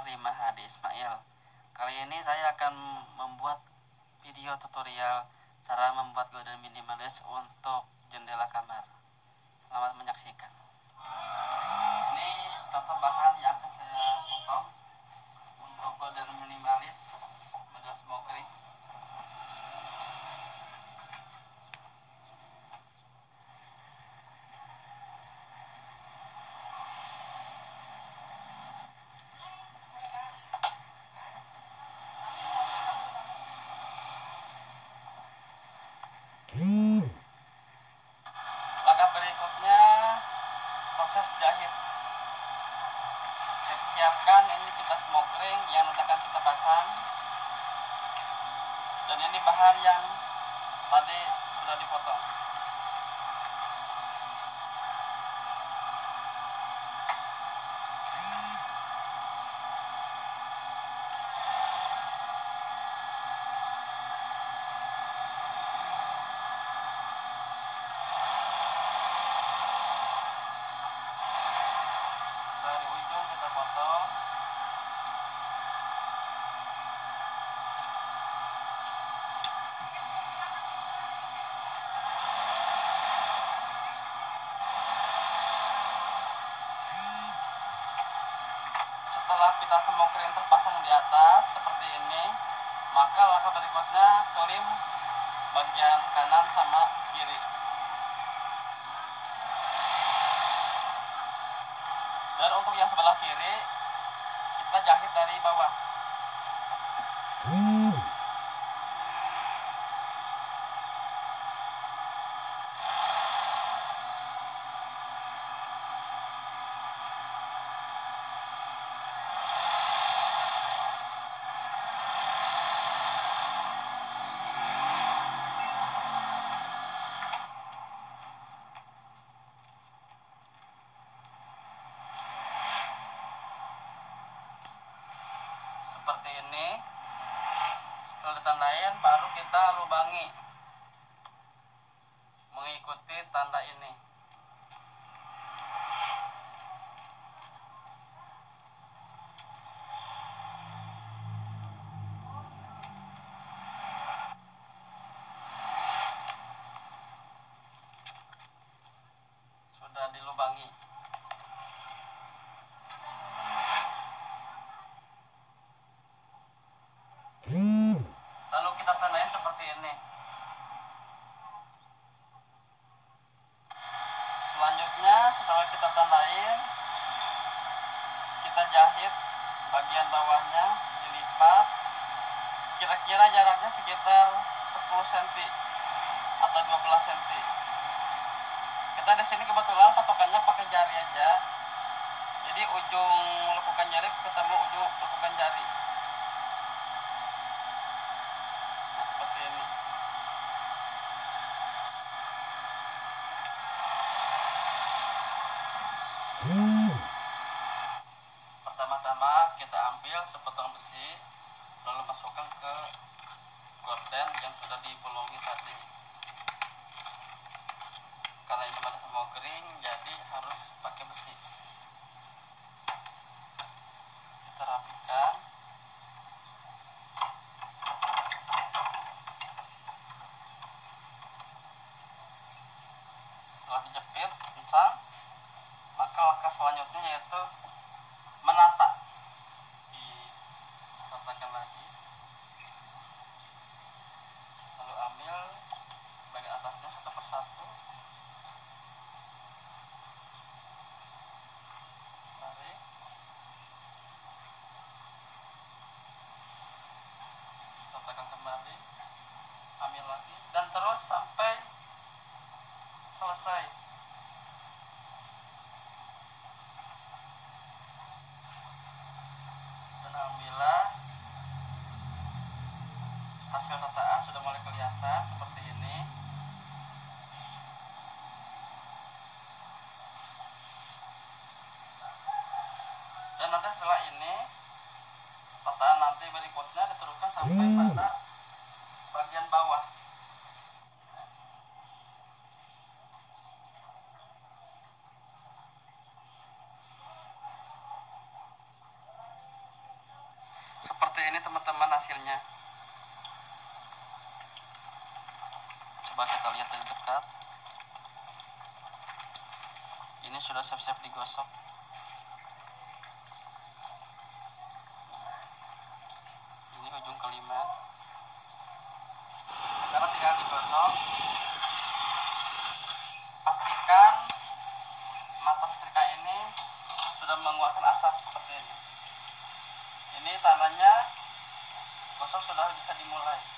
Rima Hadi Ismail. Kali ini saya akan membuat video tutorial cara membuat gorden minimalis untuk jendela kamar. Selamat menyaksikan. Ini contoh bahan yang akan saya potong untuk gorden minimalis model smokering. Langkah berikutnya proses jahit. Siapkan ini kita smoke ring yang akan kita pasang, dan ini bahan yang tadi sudah dipotong. Di ujung kita potong. Setelah pita smoke ring terpasang di atas seperti ini, maka langkah berikutnya kelim bagian kanan sama kiri. Dan untuk yang sebelah kiri kita jahit dari bawah. Seperti ini. Setelah ditandain baru kita lubangi mengikuti tanda ini. Sudah dilubangi. Lalu kita tandain seperti ini. Selanjutnya setelah kita tandain, kita jahit bagian bawahnya, dilipat. Kira-kira jaraknya sekitar 10 cm atau 12 cm. Kita di sini kebetulan patokannya pakai jari aja. Jadi ujung lekukan jari ketemu ujung lekukan jari. Nah, seperti ini. Pertama-tama kita ambil sepotong besi, lalu masukkan ke gorden yang sudah dibolongi tadi. Karena ini pada semua kering, jadi harus pakai besi. Kita rapikan. Setelah dijepit kencang, maka langkah selanjutnya yaitu menata. Ditatakan lagi, lalu ambil bagian atasnya satu persatu, tarik, tatakan kembali, ambil lagi, dan terus sampai selesai. Dan alhamdulillah hasil tataan sudah mulai kelihatan seperti ini. Dan nanti setelah ini tataan nanti berikutnya diteruskan sampai pada bagian bawah. seperti ini teman-teman hasilnya. Coba kita lihat dari dekat. Ini sudah siap-siap digosok. Ini ujung kelima. Sekarang tinggal digosok. Pastikan mata setrika ini sudah mengeluarkan asap seperti ini. Ini tandanya gosok sudah bisa dimulai.